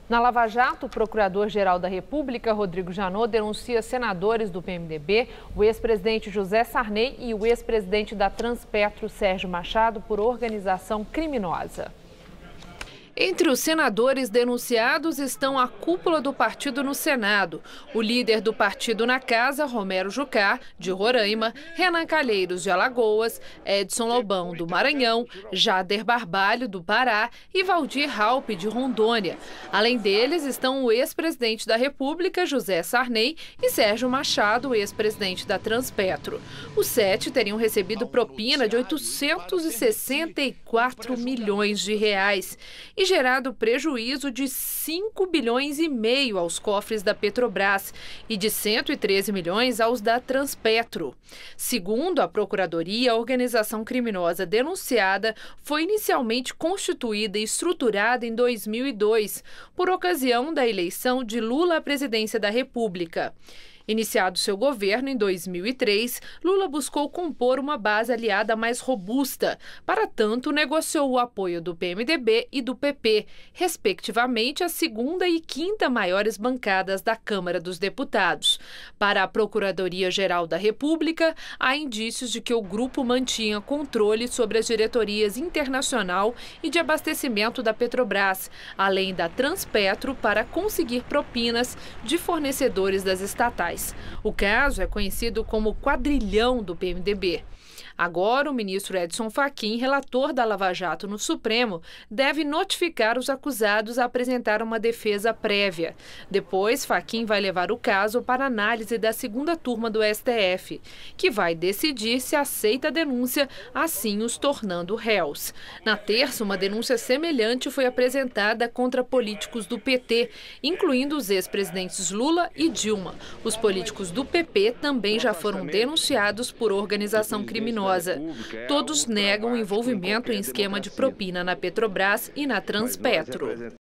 Na Lava Jato, o Procurador-Geral da República, Rodrigo Janot, denuncia senadores do PMDB, o ex-presidente José Sarney e o ex-presidente da Transpetro, Sérgio Machado, por organização criminosa. Entre os senadores denunciados estão a cúpula do partido no Senado, o líder do partido na Casa, Romero Jucá, de Roraima, Renan Calheiros, de Alagoas, Edson Lobão, do Maranhão, Jader Barbalho, do Pará e Valdir Raupp, de Rondônia. Além deles estão o ex-presidente da República, José Sarney, e Sérgio Machado, ex-presidente da Transpetro. Os 7 teriam recebido propina de 864 milhões de reais e gerado prejuízo de 5 bilhões e meio aos cofres da Petrobras e de 113 milhões aos da Transpetro. Segundo a Procuradoria, a organização criminosa denunciada foi inicialmente constituída e estruturada em 2002, por ocasião da eleição de Lula à presidência da República. Iniciado seu governo em 2003, Lula buscou compor uma base aliada mais robusta. Para tanto, negociou o apoio do PMDB e do PP, respectivamente as segunda e quinta maiores bancadas da Câmara dos Deputados. Para a Procuradoria-Geral da República, há indícios de que o grupo mantinha controle sobre as diretorias internacional e de abastecimento da Petrobras, além da Transpetro, para conseguir propinas de fornecedores das estatais. O caso é conhecido como quadrilhão do PMDB. Agora, o ministro Edson Fachin, relator da Lava Jato no Supremo, deve notificar os acusados a apresentar uma defesa prévia. Depois, Fachin vai levar o caso para análise da segunda turma do STF, que vai decidir se aceita a denúncia, assim os tornando réus. Na terça, uma denúncia semelhante foi apresentada contra políticos do PT, incluindo os ex-presidentes Lula e Dilma. Os políticos do PP também já foram denunciados por organização criminosa. Todos negam envolvimento em esquema de propina na Petrobras e na Transpetro.